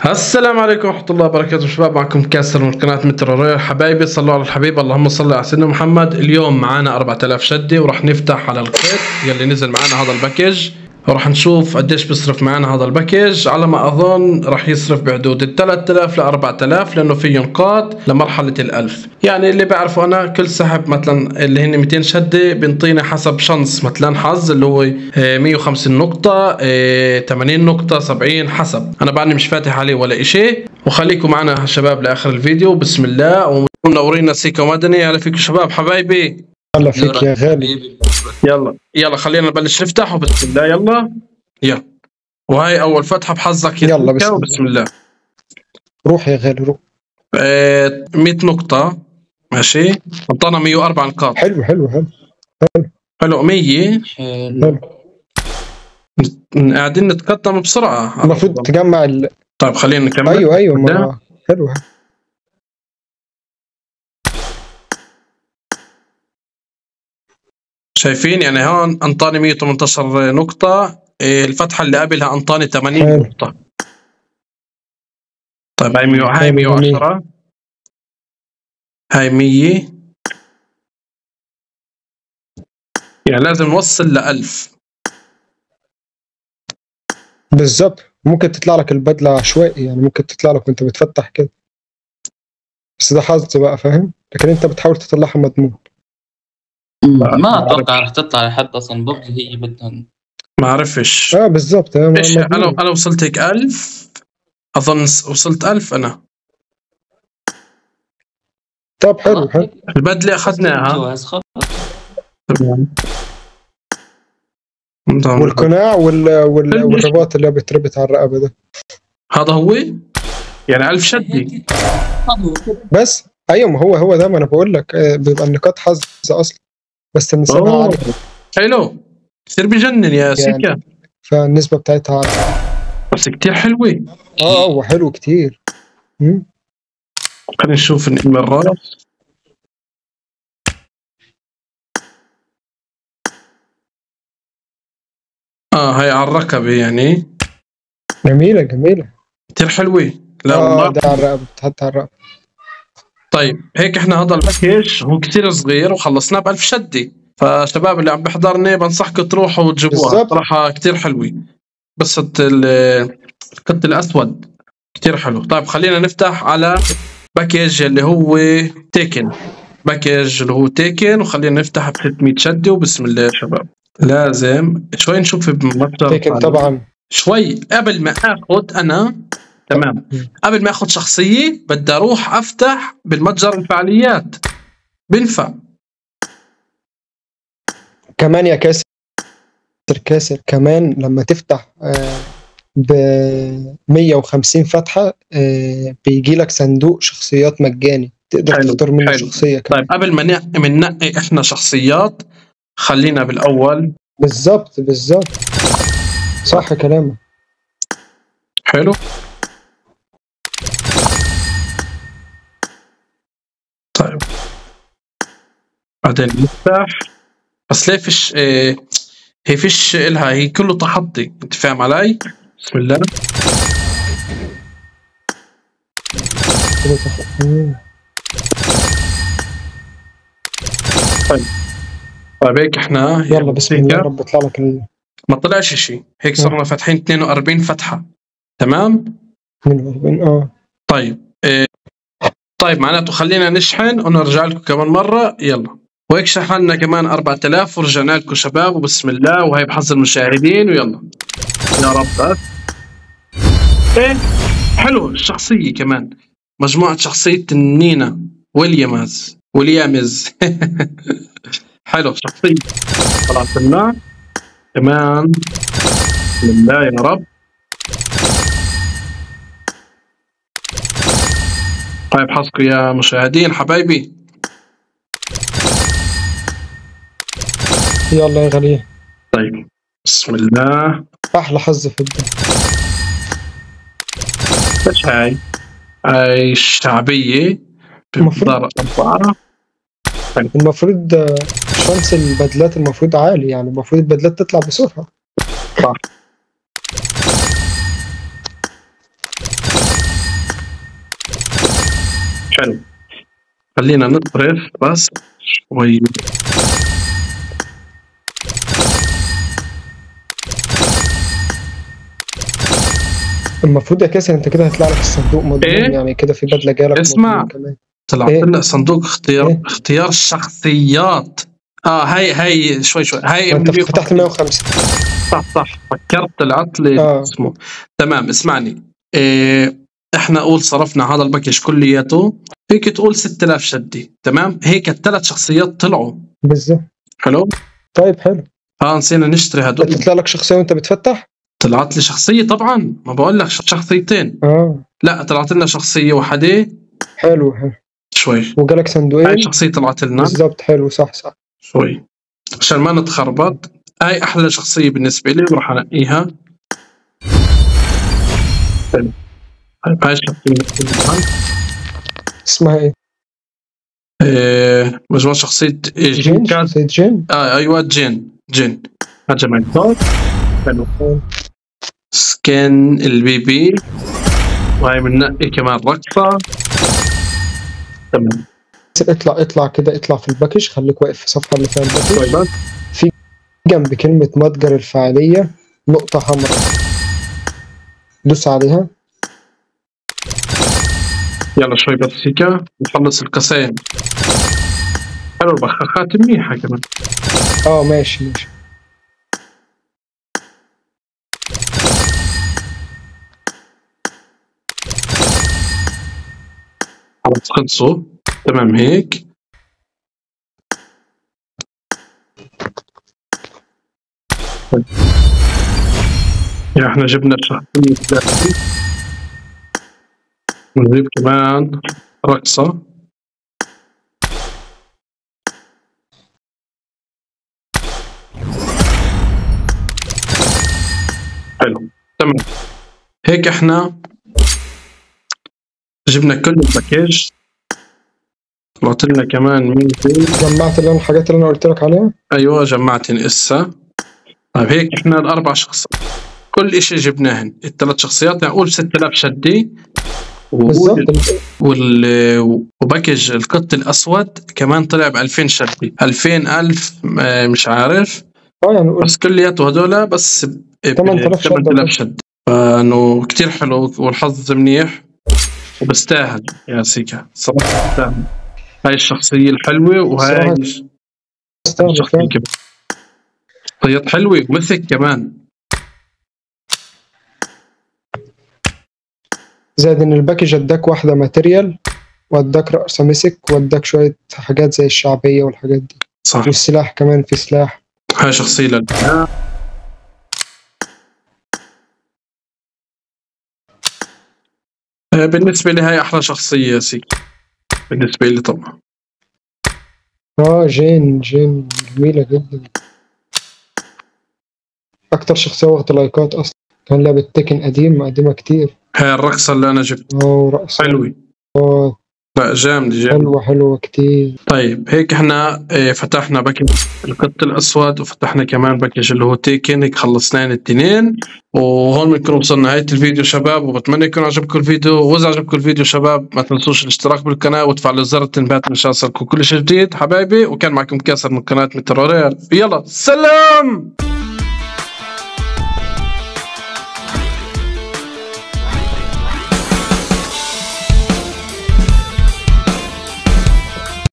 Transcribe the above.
السلام عليكم ورحمة الله وبركاته شباب، معكم كاسر من قناة متر رويال. حبايبي صلوا على الحبيب، اللهم صل على سيدنا محمد. اليوم معانا 4000 شدة وراح نفتح على القيت يلي نزل معانا هذا الباكيج، وراح نشوف قديش بيصرف معانا هذا الباكيج. على ما أظن راح يصرف بحدود ال 3000 ل 4000 لأنه فيه نقاط لمرحلة ال1000. يعني اللي بعرفه أنا كل سحب مثلا اللي هن 200 شدة بنطينا حسب شانس، مثلا حظ اللي هو 150 نقطة 80 نقطة 70 حسب. أنا بعدني مش فاتح عليه ولا إشي، وخليكم معنا شباب لآخر الفيديو. بسم الله ومنورينا سيكا ومدني. على فيكم شباب حبايبي. هلا فيك يا غالي. يلا خلينا نبلش نفتح وبسم الله. يلا وهي اول فتحه بحظك. يلا بسم الله. روح يا غالي روح. 100 نقطه ماشي، انطانا 104 نقاط. حلو 100 حلو. قاعدين نتقدم بسرعه، المفروض تجمع طيب خلينا نكمل. ايوه ما حلو. شايفين يعني هون انطاني 118 نقطه، الفتحه اللي قبلها انطاني 80 حلو. نقطه. طيب هاي 110، هاي 100، يعني لازم نوصل ل1000 بالظبط. ممكن تطلع لك البدلة عشوائي، يعني ممكن تطلع لك وانت بتفتح كده، بس ده حظ بقى فاهم، لكن انت بتحاول تطلعها مضمون. ما اتوقع راح تطلع لحد اصلا ببجي، هي بدها ما اعرفش. بالظبط. ايش انا وصلت هيك 1000 اظن، وصلت 1000 انا. طب حلو. البدله اخذناها والقناع والرباط اللي بتربط على الرقبه ده، هذا هو يعني 1000 شدي بس. ايوه ما هو ده، ما انا بقول لك بيبقى النقاط حظ اصلا، بس النسبه عاليه. حلو كثير بجنن يا سيكا، يعني فالنسبه بتاعتها عاليه، بس كثير حلوه. هو حلو كتير. خلينا نشوف المرات. هاي على الركبه يعني جميله كثير حلوه. لا والله ده على الرقبه، بتحط على الرقبه. طيب هيك احنا هذا الباكيج هو كثير صغير وخلصناه ب1000 شدة، فشباب اللي عم بحضرني بنصحكم تروحوا وتجيبوها صراحة كثير حلوة. بس القط الأسود كثير حلو. طيب خلينا نفتح على باكيج اللي هو تيكن، وخلينا نفتح ب 600 شدة وبسم الله يا شباب. لازم شوي نشوف بمتجر تيكن طبعا. شوي قبل ما اخذ انا، تمام، قبل ما اخذ شخصية بدي اروح افتح بالمتجر الفعاليات، بنفع كمان يا كاسر كمان لما تفتح ب 150 فتحة بيجي لك صندوق شخصيات مجاني، تقدر تختار منه شخصية كمان. طيب قبل ما ننقي احنا شخصيات، خلينا بالاول. بالظبط صح كلامك. حلو. طيب بعدين نفتح، بس ليه فيش هي فيش إلها، هي كله تحضي، انت فاهم علي؟ بسم الله. طيب هيك احنا يلا بسم الله يا رب يطلع لك ما طلعش شيء هيك. صرنا فاتحين 42 فتحة، تمام. 42 طيب معناته خلينا نشحن ونرجع لكم كمان مرة. يلا وهيك شحنا كمان 4000 ورجعنا لكم شباب وبسم الله. وهي بحظ المشاهدين ويلا يا رب. حلو الشخصية كمان، مجموعة شخصية نينا ويليامز حلو شخصية طلعت لنا كمان. بسم الله يا رب. طيب حظكم يا مشاهدين حبايبي. يلا يا غالي. طيب بسم الله. احلى حظ في الدنيا. ايش هاي الشعبية المفروض شانس البدلات المفروض عالي، يعني المفروض البدلات تطلع بسرعة. صح. حلو. خلينا نصرف بس شوي. المفروض يا كاسر انت كده هيطلع لك الصندوق مضمون، إيه؟ يعني كده في بدله جالك اسمع. مضمون كمان. طلعت إيه؟ لنا صندوق اختيار إيه؟ اختيار الشخصيات. هاي شوي هاي ما انت 150. فتحت 150. صح فكرت طلعت لي اسمه. تمام اسمعني. احنا قول صرفنا هذا الباكج كلياته هيك تقول 6000 شدي. تمام هيك الثلاث شخصيات طلعوا بالظبط. حلو. طيب حلو. نسينا نشتري هدول. تطلع لك شخصيه وانت بتفتح؟ طلعت لي شخصيه طبعا، ما بقول لك شخصيتين. لا طلعت لنا شخصيه واحده. حلو شوي. وجالك صندوقين. هاي شخصيه طلعت لنا بالظبط. حلو صح شوي عشان ما نتخربط. هاي احلى شخصيه بالنسبه لي وراح انقيها. هاي الشخصيه اسمها ايه؟ مجموعة شخصية جين. شخصية جين. ايوه جين هذا معك. حلو. سكن البيبي. وهي بننقي كمان رقصة. تمام. اطلع كده، اطلع في الباكج، خليك واقف في الصفحة اللي فيها الباكج. طيب. في جنب كلمة متجر الفعالية نقطة حمراء، دوس عليها. يلا شوي بس هيك نخلص القسائم. حلو البخاخات منيحة كمان. ماشي. خلص خلصوا. تمام هيك. احنا جبنا الشخصية. نجيب كمان رقصة. حلو. تمام هيك احنا جبنا كل الباكيج. طلعت لنا كمان جمعت الحاجات اللي انا قلت لك عليها. ايوه جمعتن اسا. طيب هيك احنا الاربع شخصيات كل اشي جبناهن. الثلاث شخصيات يعني قول 6000 شدي. وباكج القط الاسود كمان طلع ب 2000 شدي. 2000 مش عارف. يعني بس كلياته هذول بس 8000 شدي. فانه كتير حلو والحظ منيح وبستاهل يا سيكا صراحة. بستاهل. هاي الشخصية الحلوة وهاي الشخصية شخصيات حلوة ومثك كمان. زائد ان الباكج اداك واحدة ماتيريال واداك رأس مسك واداك شوية حاجات زي الشعبية والحاجات دي. صح. والسلاح كمان، في سلاح. هاي شخصية بالنسبة لي هاي أحلى شخصية يا سيكا بالنسبة لي طبعا. جين جميلة جدا. أكتر شخصية واخدة لايكات أصلا. كان لعبة تكن قديمة كتير. هاي الرقصة اللي أنا جبتها رقصة حلوة. لا جامد حلوة كتير. طيب هيك احنا فتحنا باكج القط الأسود وفتحنا كمان باكج اللي هو تيكن. هيك خلصناين التنين. وهون بنكون وصلنا نهاية الفيديو شباب، وبتمنى يكون عجبكم الفيديو. وإذا عجبكم الفيديو شباب ما تنسوش الاشتراك بالقناة وتفعلوا زر التنبيهات عشان يصلكم كل شيء جديد حبايبي. وكان معكم كاسر من قناة مترورير. يلا سلام.